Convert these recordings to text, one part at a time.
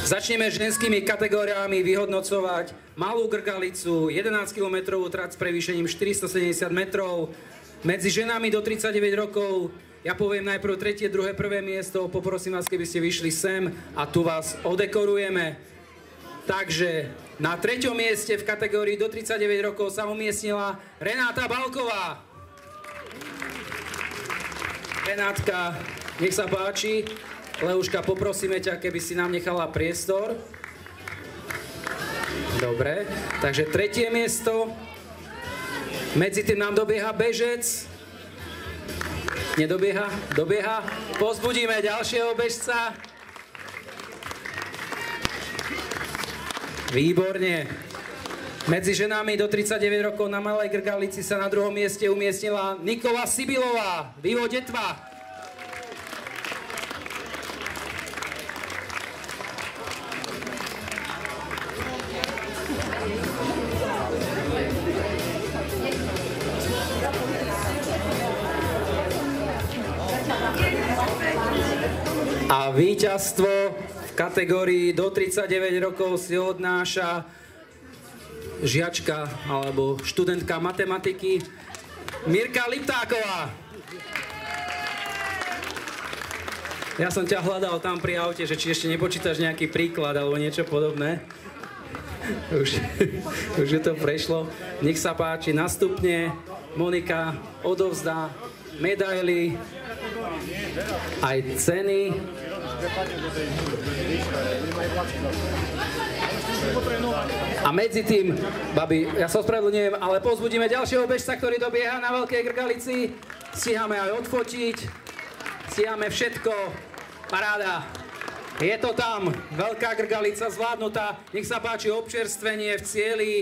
Začneme ženskými kategóriami vyhodnocovať malú grgalicu, 11 km trať s prevýšením 470 metrov. Medzi ženami do 39 rokov ja poviem najprv tretie, druhé, prvé miesto. Poprosím vás, keby ste vyšli sem a tu vás odekorujeme. Takže na treťom mieste v kategórii do 39 rokov sa umiestnila Renáta Balková. Renátka, nech sa páči. Leuška, poprosíme ťa, keby si nám nechala priestor. Dobre, takže tretie miesto. Medzi tým nám dobieha bežec. Nedobieha? Dobieha. Povzbudíme ďalšieho bežca. Výborne. Medzi ženami do 39 rokov na malej grgalici sa na druhom mieste umiestnila Nikola Sibilová, Vivo Detva. A víťazstvo v kategórii do 39 rokov si odnáša žiačka alebo študentka matematiky Mirka Liptáková. Ja som ťa hľadal tam pri aute, že či ešte nepočítaš nejaký príklad alebo niečo podobné. Už je to prešlo. Nech sa páči, nastupne Monika odovzdá medaily, aj ceny. A medzi tým, babi, ja sa ospravedlňujem, ale povzbudíme ďalšieho bežca, ktorý dobieha na Veľkej grgalici. Stíhame aj odfotiť, stíhame všetko, paráda. Je to tam, Veľká grgalica zvládnutá, nech sa páči občerstvenie v cieli.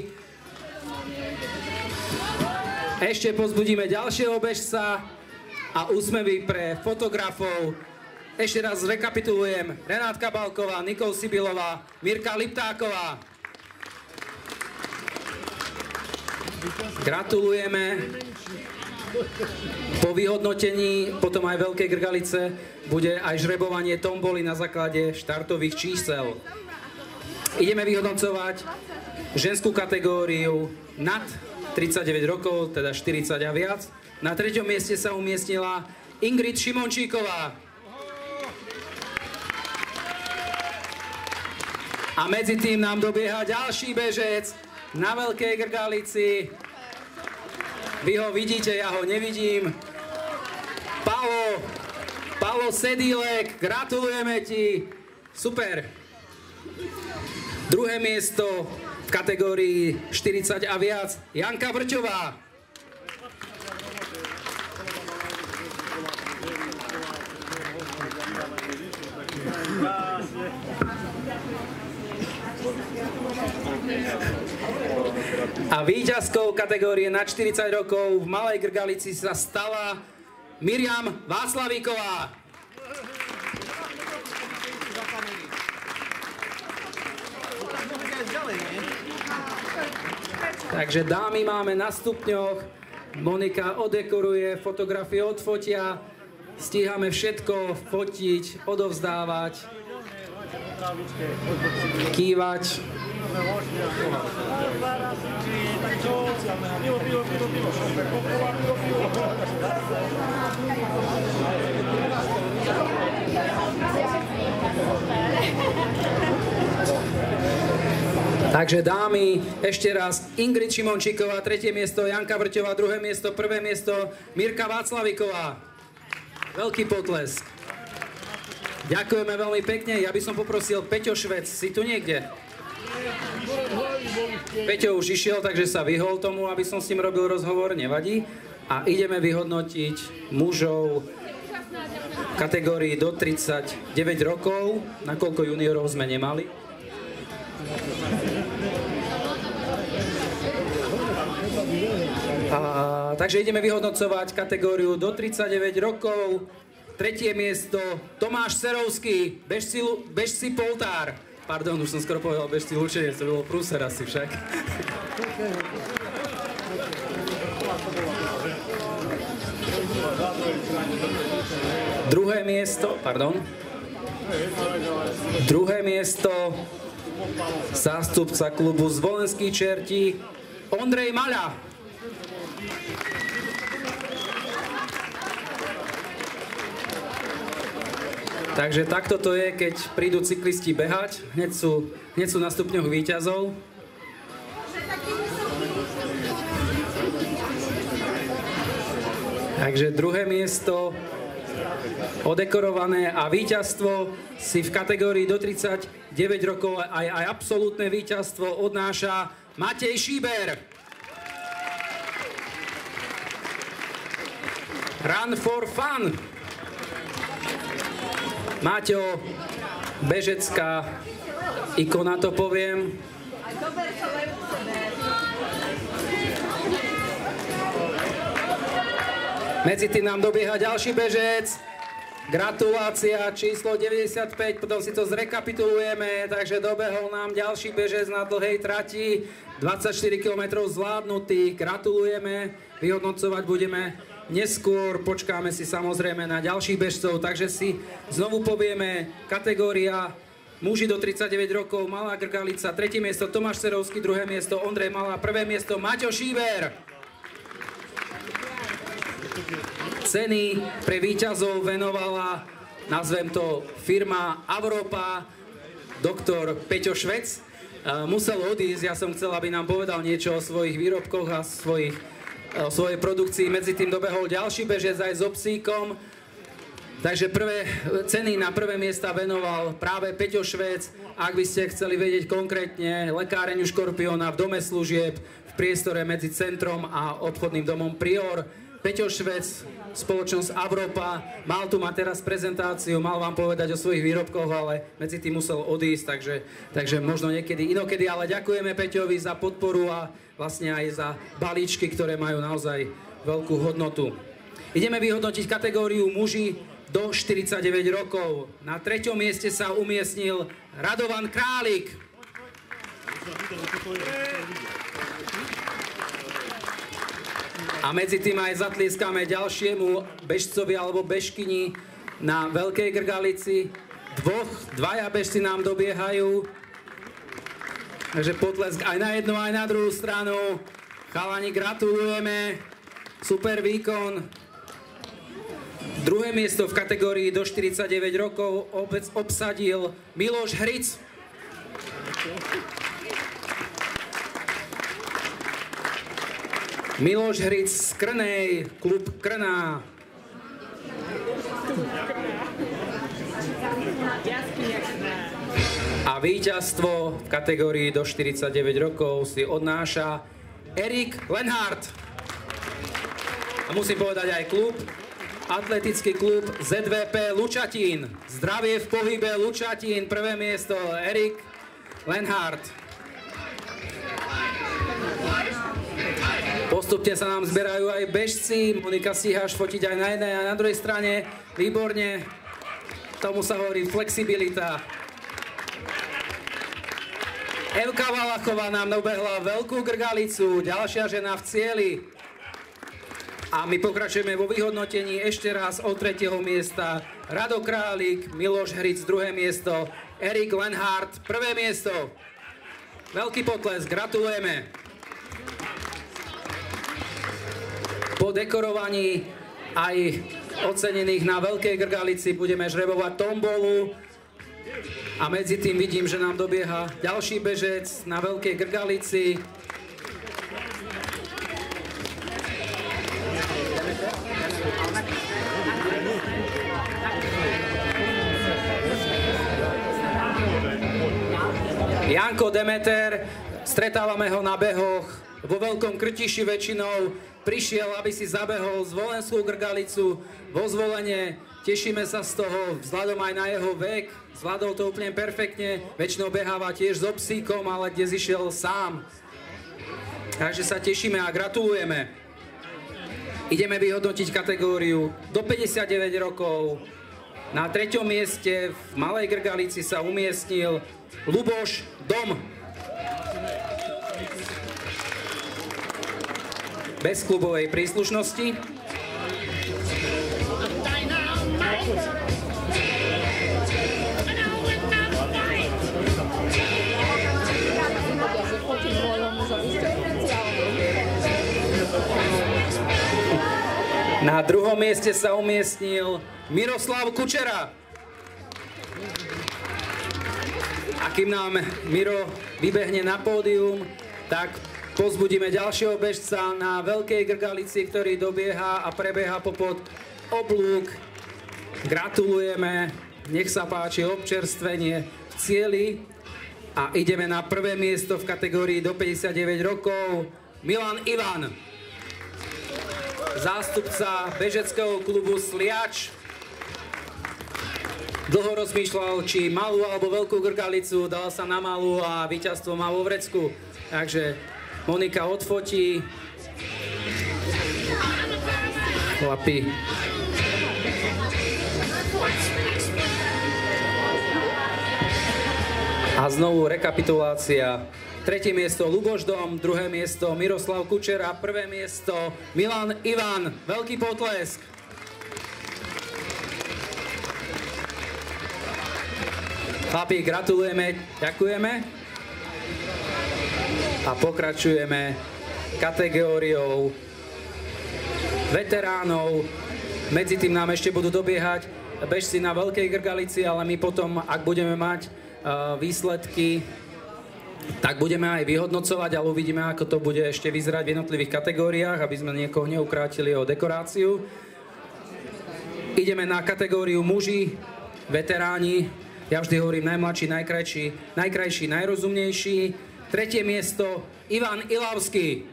Ešte povzbudíme ďalšieho bežca a úsmevy pre fotografov. Ešte raz rekapitulujem. Renátka Balková, Nikol Sibilová, Mirka Liptáková. Gratulujeme. Po vyhodnotení potom aj Veľkej grgalice bude aj žrebovanie tomboly na základe štartových čísel. Ideme vyhodnocovať ženskú kategóriu nad 39 rokov, teda 40 a viac. Na treťom mieste sa umiestnila Ingrid Šimončíková. A medzi tým nám dobieha ďalší bežec na Veľkej grgalici. Vy ho vidíte, ja ho nevidím. Palo Sedílek, gratulujeme ti. Super. Druhé miesto v kategórii 40 a viac Janka Vrťová. A víťazkou kategórie na 40 rokov v malej grgalici sa stala Miriam Václavíková. Takže dámy máme na stupňoch, Monika odekoruje, fotografie odfotia, stíhame všetko fotiť, odovzdávať, kývať. Takže dámy, ešte raz Ingrid Šimončíková, tretie miesto Janka Vrťová, druhé miesto, prvé miesto Mirka Václavíková. Veľký potlesk. Ďakujeme veľmi pekne. Ja by som poprosil Peťo Švec, si tu niekde? Peťo už išiel, takže sa vyhol tomu, aby som s ním robil rozhovor, nevadí. A ideme vyhodnotiť mužov v kategórii do 39 rokov, nakoľko juniorov sme nemali. Takže ideme vyhodnocovať kategóriu do 39 rokov. Tretie miesto Tomáš Serovský, bežci Poltár. Pardon, už som skoro povedal bežci Lučenec, to bolo prúser asi však. Druhé miesto, pardon. Druhé miesto zástupca klubu Zvolenskí čerti Ondrej Maľa. Takže takto to je, keď prídu cyklisti behať, hneď sú na stupňoch víťazov. Takže druhé miesto odekorované a víťazstvo si v kategórii do 39 rokov aj absolútne víťazstvo odnáša Matej Šíber. Run for fun. Maťo, bežecká ikona, to poviem. Medzi tým nám dobieha ďalší bežec. Gratulácia, číslo 95, potom si to zrekapitulujeme, takže dobehol nám ďalší bežec na dlhej trati, 24 km zvládnutý, gratulujeme, vyhodnocovať budeme neskôr, počkáme si samozrejme na ďalších bežcov, takže si znovu povieme kategória muži do 39 rokov, Malá Grgalica, tretie miesto Tomáš Cerovský, druhé miesto Ondrej Malá, prvé miesto Maťo Šíber. Ceny pre víťazov venovala, nazvem to, firma Avropa, doktor Peťo Švec. Musel odísť, ja som chcel, aby nám povedal niečo o svojich výrobkoch a o svojej produkcii. Medzi tým dobehol ďalší bežec aj so psíkom. Takže prvé ceny na prvé miesta venoval práve Peťo Švec. Ak by ste chceli vedieť konkrétne, lekáreňu Škorpióna v dome služieb v priestore medzi centrom a obchodným domom Prior. Peťo Švec, spoločnosť Avropa, mal tu mať teraz prezentáciu, mal vám povedať o svojich výrobkoch, ale medzi tým musel odísť, takže možno niekedy inokedy, ale ďakujeme Peťovi za podporu a vlastne aj za balíčky, ktoré majú naozaj veľkú hodnotu. Ideme vyhodnotiť kategóriu muži do 49 rokov. Na treťom mieste sa umiestnil Radovan Králik. A medzi tým aj zatlieskame ďalšiemu bežcovi alebo bežkyni na Veľkej Grgalici. Dvaja bežci nám dobiehajú. Takže potlesk aj na jednu, aj na druhú stranu. Chalani, gratulujeme. Super výkon. Druhé miesto v kategórii do 49 rokov obsadil Miloš Hric. Miloš Hric z Krnej, klub Krná. A víťazstvo v kategórii do 49 rokov si odnáša Erik Lenhardt. A musím povedať aj klub, atletický klub ZVP Lučatín. Zdravie v pohybe Lučatín, prvé miesto Erik Lenhardt. Postupne sa nám zberajú aj bežci. Monika stíhaš fotiť aj na jednej a na druhej strane. Výborne. Tomu sa hovorí flexibilita. Evka Valachová nám dobehla Veľkú Grgalicu. Ďalšia žena v cieli. A my pokračujeme vo vyhodnotení ešte raz od tretieho miesta. Rado Králik, Miloš Hric, druhé miesto. Erik Lenhardt, prvé miesto. Veľký potlesk, gratulujeme. Po dekorovaní aj ocenených na Veľkej Grgalici budeme žrebovať tombolu. A medzi tým vidím, že nám dobieha ďalší bežec na Veľkej Grgalici. Janko Demeter, stretávame ho na behoch vo Veľkom Krtiši väčšinou. Prišiel, aby si zabehol Zvolenskú Grgalicu vo Zvolene. Tešíme sa z toho, vzhľadom aj na jeho vek. Zvládol to úplne perfektne. Väčšinou beháva tiež so psíkom, ale dnes išiel sám. Takže sa tešíme a gratulujeme. Ideme vyhodnotiť kategóriu do 59 rokov. Na treťom mieste v Malej Grgalici sa umiestnil Luboš Dom. Bez klubovej príslušnosti. Na druhom mieste sa umiestnil Miroslav Kučera. A kým nám Miro vybehne na pódium, tak pozbudíme ďalšieho bežca na Veľkej Grgalici, ktorý dobieha a prebieha popod oblúk. Gratulujeme, nech sa páči občerstvenie v cieli. A ideme na prvé miesto v kategórii do 59 rokov. Milan Ivan, zástupca bežeckého klubu Sliač. Dlho rozmýšľal, či malú alebo veľkú Grgalicu, dal sa na malú a víťazstvo má vo vrecku. Takže Monika odfotí. Chlapi. A znovu rekapitulácia. Tretie miesto Luboš Dom, druhé miesto Miroslav Kučera, prvé miesto Milan Ivan. Veľký potlesk. Chlapi, gratulujeme, ďakujeme. A pokračujeme kategóriou veteránov. Medzi tým nám ešte budú dobiehať bežci na Veľkej Grgalici, ale my potom, ak budeme mať výsledky, tak budeme aj vyhodnocovať, ale uvidíme, ako to bude ešte vyzerať v jednotlivých kategóriách, aby sme niekoho neukrátili o dekoráciu. Ideme na kategóriu muži, veteráni. Ja vždy hovorím najmladší, najkrajší, najrozumnejší. Tretie miesto Ivan Ilavský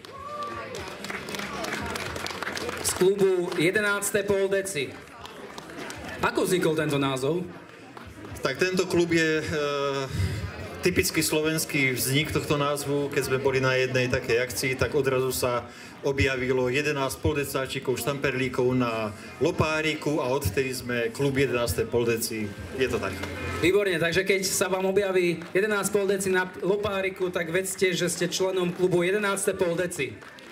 z klubu 11. poldeci. Ako vznikol tento názov? Tak tento klub je typický slovenský vznik tohto názvu. Keď sme boli na jednej takej akcii, tak odrazu sa objavilo 11 poldecáčikov, štamperlíkov na Lopáriku a odtedy sme klub 11. poldeci. Je to tak. Výborne, takže keď sa vám objaví 11 poldeci na Lopáriku, tak vedzte, že ste členom klubu 11. poldeci.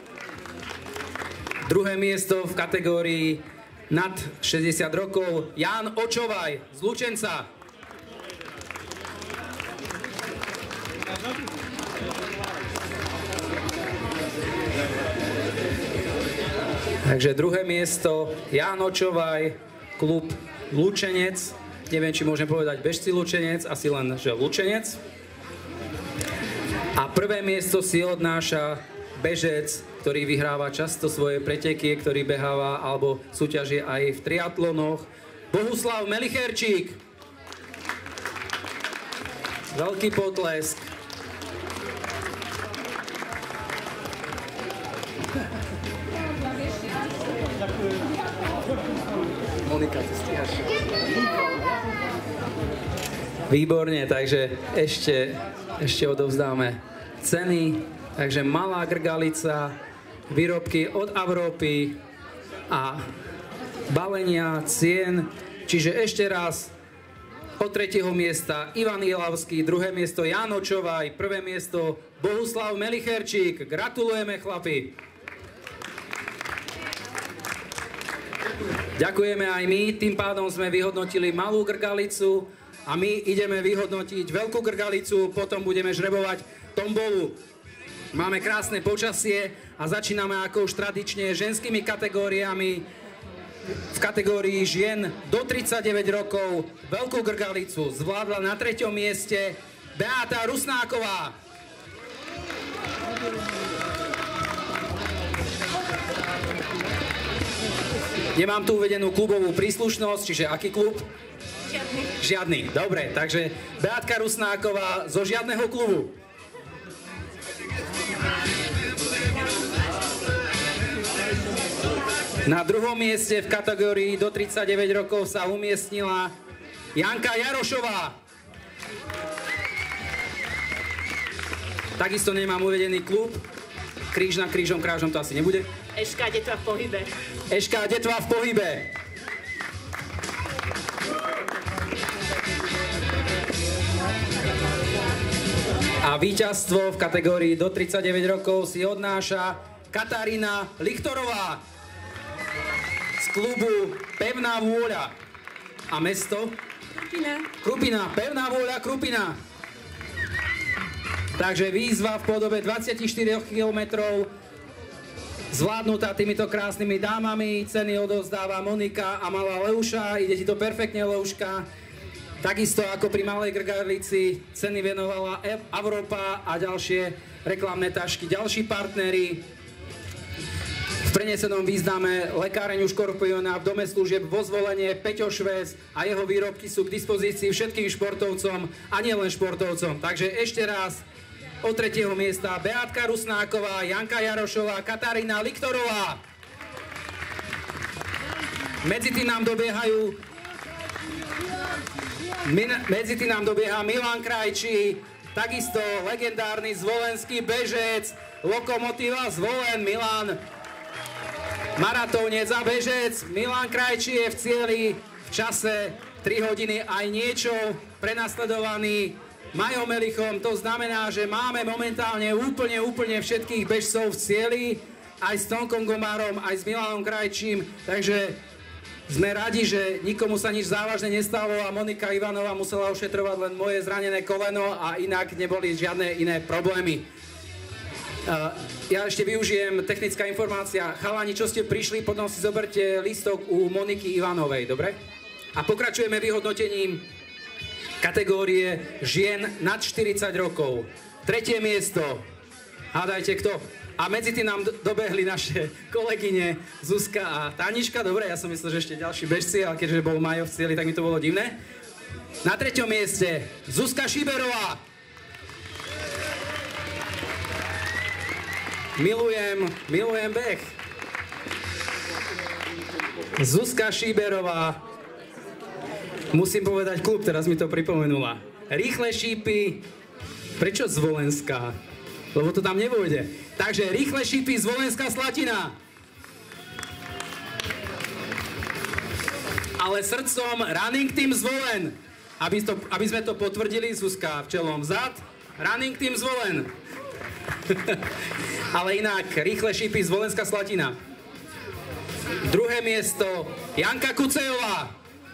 Druhé miesto v kategórii nad 60 rokov Ján Očovaj z Lučenca. Takže druhé miesto Ján Očovaj, klub Lučenec. Neviem, či môžem povedať bežci Lučenec, asi len, že Lučenec. A prvé miesto si odnáša bežec, ktorý vyhráva často svoje preteky, ktorý beháva alebo súťaží aj v triatlonoch. Bohuslav Melicherčík. Veľký potlesk. Monika, ty stíhaš. Výborne, takže ešte odovzdáme ceny. Takže Malá Grgalica, výrobky od Európy a balenia cien. Čiže ešte raz, od tretieho miesta Ivan Ilavský, druhé miesto Ján Očovaj, prvé miesto Bohuslav Melicherčík. Gratulujeme, chlapi. Ďakujeme aj my, tým pádom sme vyhodnotili Malú Grgalicu a my ideme vyhodnotiť Veľkú Grgalicu, potom budeme žrebovať tombolu. Máme krásne počasie a začíname ako už tradične ženskými kategóriami. V kategórii žien do 39 rokov Veľkú Grgalicu zvládla na 3. mieste Beáta Rusnáková. Nemám tu uvedenú klubovú príslušnosť, čiže aký klub? Žiadny. Žiadny, dobre, takže Beátka Rusnáková zo žiadneho klubu. Na druhom mieste v kategórii do 39 rokov sa umiestnila Janka Jarošová. Takisto nemám uvedený klub. Kríž nad krížom, krážom to asi nebude. Eška Detva v pohybe. Eška Detva v pohybe. A víťazstvo v kategórii do 39 rokov si odnáša Katarína Lichtorová z klubu Pevná vôľa. A mesto? Krupina. Krupina, Pevná vôľa, Krupina. Takže výzva v podobe 24 kilometrov zvládnutá týmito krásnymi dámami. Ceny odovzdáva Monika a malá Leuša. Ide ti to perfektne, Leuška. Takisto ako pri malej Grgalici ceny venovala Avropa a ďalšie reklamné tašky. Ďalší partneri v prenesenom význame lekáreň Škorpiona v dome služieb vo Zvolenie, Peťo Šves a jeho výrobky sú k dispozícii všetkým športovcom a nielen športovcom. Takže ešte raz od 3. miesta Beátka Rusnáková, Janka Jarošová, Katarína Liktorová. Medzi tým nám dobieha Milan Krajčí, takisto legendárny zvolenský bežec, Lokomotíva Zvolen, Milan, maratónec a bežec. Milan Krajčí je v cieli v čase 3 hodiny aj niečo, prenasledovaný Majom Melichom. To znamená, že máme momentálne úplne všetkých bežcov v cieli, aj s Tonkom Gomárom, aj s Milanom Krajčím, takže sme radi, že nikomu sa nič závažné nestalo a Monika Ivanová musela ošetrovať len moje zranené koleno a inak neboli žiadne iné problémy. Ja ešte využijem technická informácia. Chalani, čo ste prišli, potom si zoberte lístok u Moniky Ivanovej, dobre? A pokračujeme vyhodnotením kategórie žien nad 40 rokov. 3. miesto. Hádajte kto? A medzi tým nám dobehli naše kolegyne Zuzka a Tanička. Dobre, ja som myslel, že ešte ďalší bežci, ale keďže bol Majo v cieli, tak mi to bolo divné. Na 3. mieste Zuzka Šiberová. Milujem beh. Zuzka Šiberová. Musím povedať klub, teraz mi to pripomenula. Rýchle šípy. Prečo Zvolenská? Lebo to tam nevojde. Takže Rýchle šípy Zvolenská Slatina. Ale srdcom Running Team Zvolen. Aby sme to potvrdili, Zuzka včelom vzad. Running Team Zvolen. Ale inak, Rýchle šípy Zvolenská Slatina. 2. miesto Janka Kucejová.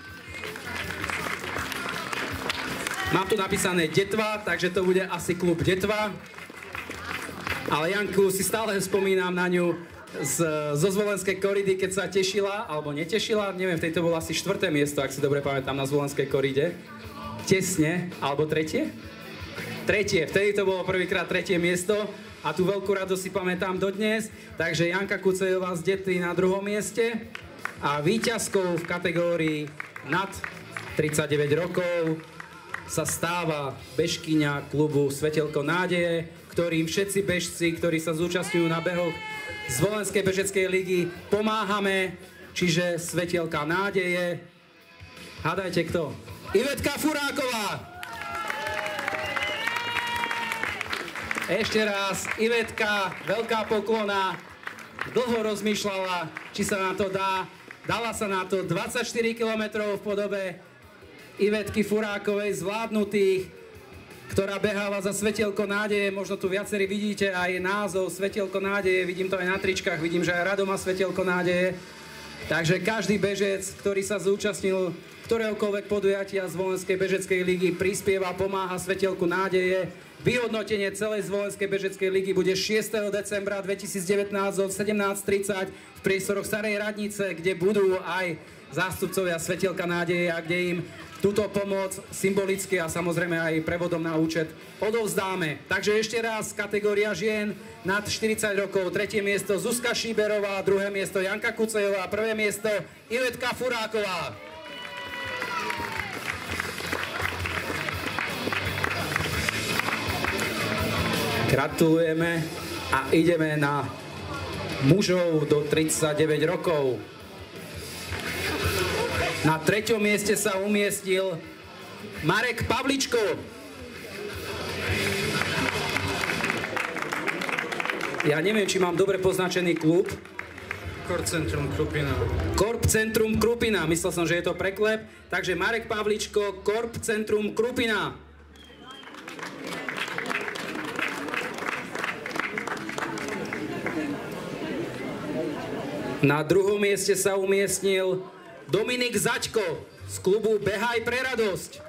Mám tu napísané Detva, takže to bude asi klub Detva. Ale Janku si stále spomínam na ňu zo Zvolenskej koridy, keď sa tešila, alebo netešila, neviem, v tejto bolo asi 4. miesto, ak si dobre pamätám, na Zvolenskej koride. Tesne, alebo 3. Vtedy to bolo prvýkrát 3. miesto a tú veľkú radosť si pamätám dodnes. Takže Janka Kucejová z Detly na 2. mieste a víťazkou v kategórii nad 39 rokov sa stáva bežkyňa klubu Svetielko nádeje, ktorým všetci bežci, ktorí sa zúčastňujú na behoch Zvolenskej bežeckej ligy, pomáhame, čiže Svetielka nádeje. Hádajte kto? Ivetka Furáková! Ešte raz, Ivetka, veľká poklona, dlho rozmýšľala, či sa na to dá. Dala sa na to 24 km v podobe Ivetky Furákovej zvládnutých, ktorá beháva za Svetielko nádeje. Možno tu viacerí vidíte aj názov Svetielko nádeje, vidím to aj na tričkách, vidím, že aj Rado má Svetielko nádeje. Takže každý bežec, ktorý sa zúčastnil ktoréhokoľvek podujatia Zvolenskej bežeckej ligy, prispieva, pomáha Svetielku nádeje. Vyhodnotenie celej Zvolenskej bežeckej ligy bude 6. decembra 2019 od 17:30 v priestoroch Starej radnice, kde budú aj zástupcovia Svetielka nádeje a kde im túto pomoc symbolicky a samozrejme aj prevodom na účet odovzdáme. Takže ešte raz, kategória žien nad 40 rokov, 3. miesto Zuzka Šiberová, 2. miesto Janka Kucejová, 1. miesto Ivetka Furáková. Gratulujeme a ideme na mužov do 39 rokov. Na 3. mieste sa umiestnil Marek Pavličko. Ja neviem, či mám dobre poznačený klub. Korp Centrum Krupina. Korp Centrum Krupina. Myslel som, že je to preklep. Takže Marek Pavličko, Korp Centrum Krupina. Na 2. mieste sa umiestnil Dominik Zaďko z klubu Behaj pre radosť.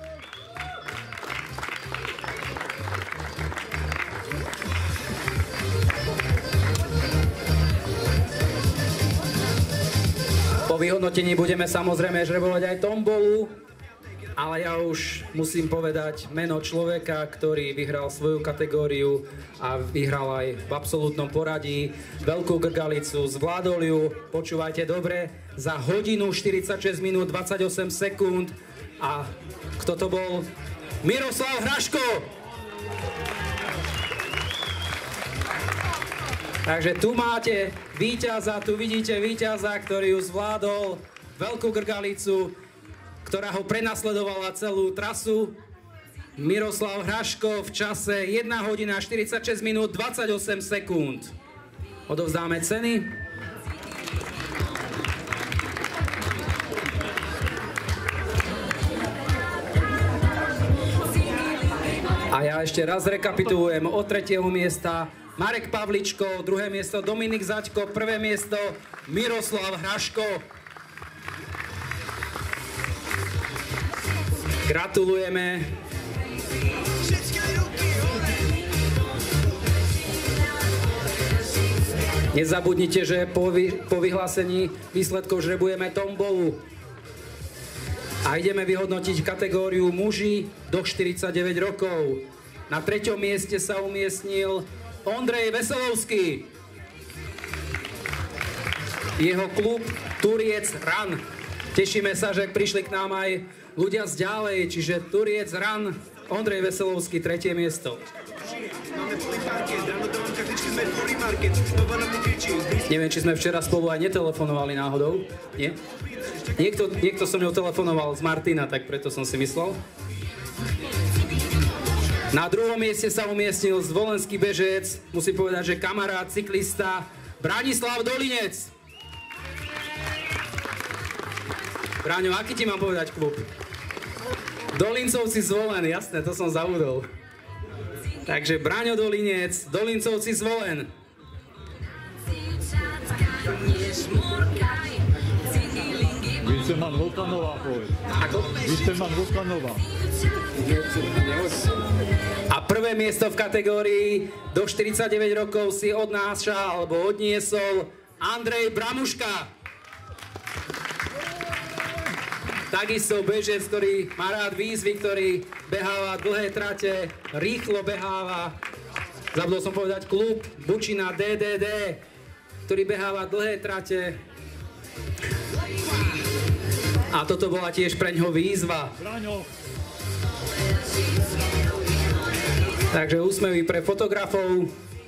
vyhodnotení budeme samozrejme žrebovať aj tombolu, ale ja už musím povedať meno človeka, ktorý vyhral svoju kategóriu a vyhral aj v absolútnom poradí veľkú grgalicu, zvládol ju, počúvajte dobre, za hodinu 46 minút 28 sekúnd. A kto to bol? Miroslav Hraško! Takže tu máte víťaza, tu vidíte víťaza, ktorý ju zvládol, veľkú grgalicu, ktorá ho prenasledovala celú trasu. Miroslav Hraško v čase 1 hodina 46 minút 28 sekúnd. Odovzdáme ceny. A ja ešte raz rekapitulujem od 3. miesta Marek Pavličko, 2. miesto Dominik Zaďko, 1. miesto Miroslav Hraško. Gratulujeme. Nezabudnite, že po vyhlásení výsledkov žrebujeme tombolu. A ideme vyhodnotiť kategóriu muži do 49 rokov. Na 3. mieste sa umiestnil Ondrej Veselovský. Jeho klub Turiec Run. Tešíme sa, že prišli k nám aj ľudia z ďalej, čiže Turiec Run, Ondrej Veselovský, 3. miesto. Neviem, či sme včera spolu aj netelefonovali náhodou. Nie? Niekto so mnou telefonoval z Martina, tak preto som si myslel. Na 2. mieste sa umiestnil zvolenský bežec, musím povedať, že kamarát, cyklista Branislav Dolinec. Braňo, aký ti mám povedať klub? Dolincovci Zvolen, jasné, to som zabudol. Takže Braňo Dolinec, Dolincovci Zvolen. Víceman Vlkanová, povedz. Ako? Víceman Vlkanová. A 1. miesto v kategórii do 49 rokov si odnáša alebo odniesol Andrej Bramuška. Takisto bežec, ktorý má rád výzvy, ktorý beháva dlhé trate, rýchlo beháva. Zabudol som povedať klub Bučina DDD, ktorý beháva dlhé trate. A toto bola tiež preňho výzva. Takže úsmevy pre fotografov.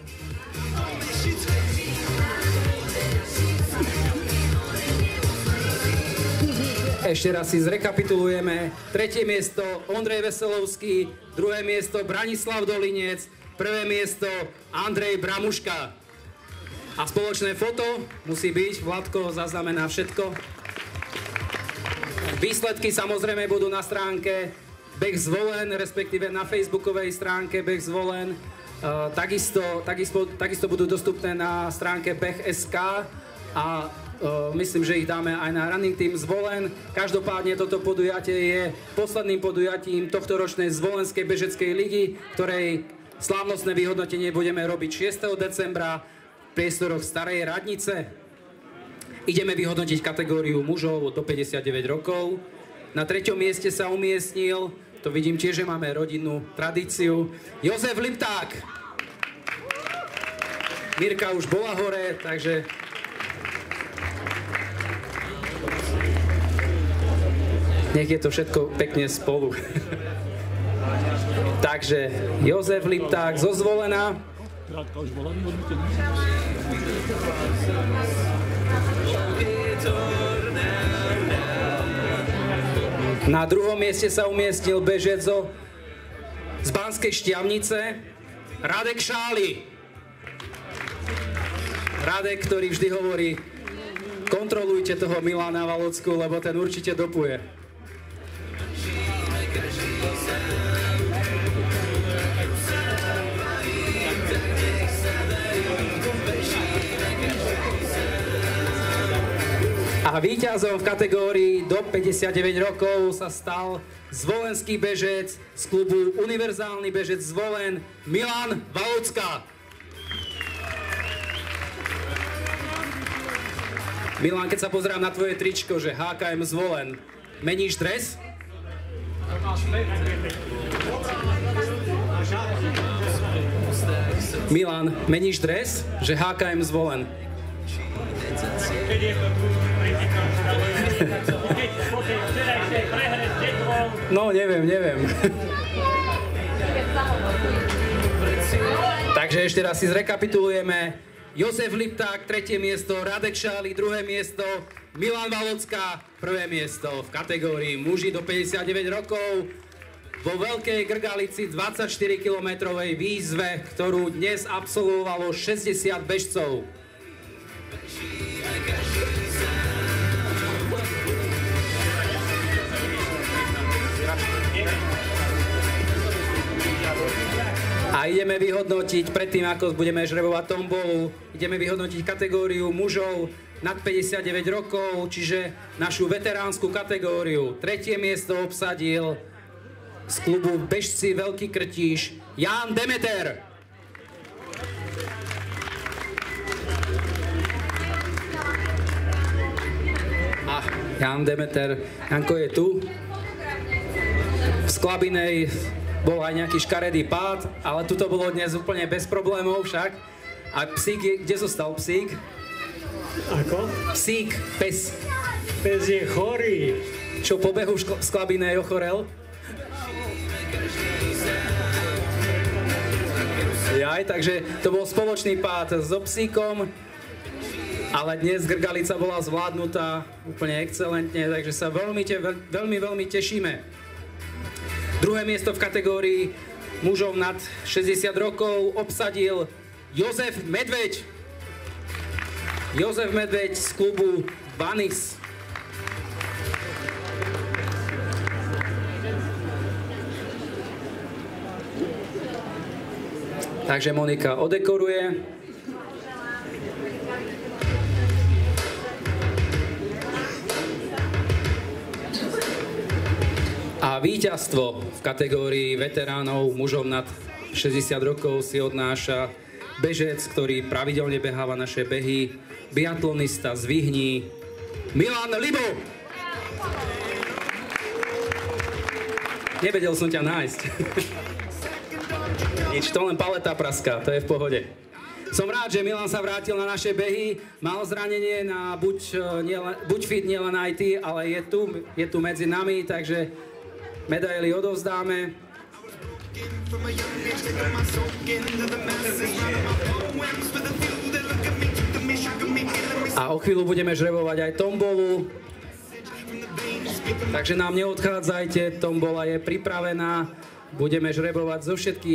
Ešte raz si zrekapitulujeme. 3. miesto Ondrej Veselovský, 2. miesto Branislav Dolinec, 1. miesto Andrej Bramuška. A spoločné foto musí byť, Vladko zaznamená všetko. Výsledky samozrejme budú na stránke Beh Zvolen, respektíve na facebookovej stránke Beh Zvolen. Takisto budú dostupné na stránke Beh.sk a myslím, že ich dáme aj na Running Team Zvolen. Každopádne toto podujatie je posledným podujatím tohtoročnej Zvolenskej bežeckej ligy, ktorej slávnostné vyhodnotenie budeme robiť 6. decembra v priestoroch Starej radnice. Ideme vyhodnotiť kategóriu mužov do 59 rokov. Na 3. mieste sa umiestnil, to vidím tiež, že máme rodinnú tradíciu, Jozef Lipták. Mirka už bola hore, takže nech je to všetko pekne spolu. Takže Jozef Lipták zo Zvolena. Na 2. mieste sa umiestnil bežec z Banskej Štiavnice, Radek Šály. Radek, ktorý vždy hovorí, kontrolujte toho Milana Valocku, lebo ten určite dopuje. A víťazom v kategórii do 59 rokov sa stal zvolenský bežec z klubu Univerzálny bežec Zvolen, Milan Valocka. Milan, keď sa pozerám na tvoje tričko, že HKM zvolen, meníš dres? Milan, meníš dres, že HKM zvolen? No, neviem. Takže ešte raz si zrekapitulujeme. Jozef Lipták, 3. miesto, Radek Šálik, 2. miesto, Milan Valocka, 1. miesto v kategórii muži do 59 rokov vo Veľkej Grgalici 24-kilometrovej výzve, ktorú dnes absolvovalo 60 bežcov. A ideme vyhodnotiť, predtým ako budeme žrebovať tombolu, ideme vyhodnotiť kategóriu mužov nad 59 rokov, čiže našu veteránsku kategóriu. 3. miesto obsadil z klubu Bežci Veľký Krtíš Ján Demeter. A Ján Demeter, Janko je tu. V Sklabinej bol aj nejaký škaredý pád, ale tuto bolo dnes úplne bez problémov však. A psík, kde zostal psík? Ako? Psík, pes. Pes je chorý. Čo po behu v Sklabinej ochorel? Jaj, takže to bol spoločný pád so psíkom, ale dnes Grgalica bola zvládnutá úplne excelentne, takže sa veľmi tešíme. 2. miesto v kategórii mužov nad 60 rokov obsadil Jozef Medveď. Jozef Medveď z klubu Banis. Takže Monika odekoruje. A víťazstvo v kategórii veteránov mužov nad 60 rokov si odnáša bežec, ktorý pravidelne beháva naše behy, biatlonista z Vyhní, Milan Libo. Nevedel som ťa nájsť. Nič, to len paleta praská, to je v pohode. Som rád, že Milan sa vrátil na naše behy, mal zranenie na buď fit, nielen aj ty, ale je tu medzi nami, takže medaily odovzdáme. A o chvíľu budeme žrebovať aj tombolu. Takže nám neodchádzajte, tombola je pripravená. Budeme žrebovať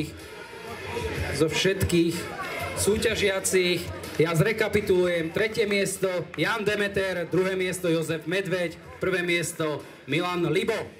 zo všetkých súťažiacich. Ja zrekapitulujem: 3. miesto Ján Demeter, 2. miesto Jozef Medveď, 1. miesto Milan Libo.